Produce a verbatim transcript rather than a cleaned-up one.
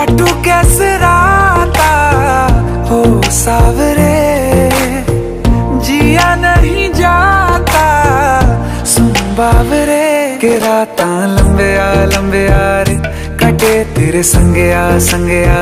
काटू कैसे राता हो सावरे, जिया नहीं जाता सुन बावरे। के राता लंबे आ लंबे आ रे, कटे तेरे संगे आ संगे आ।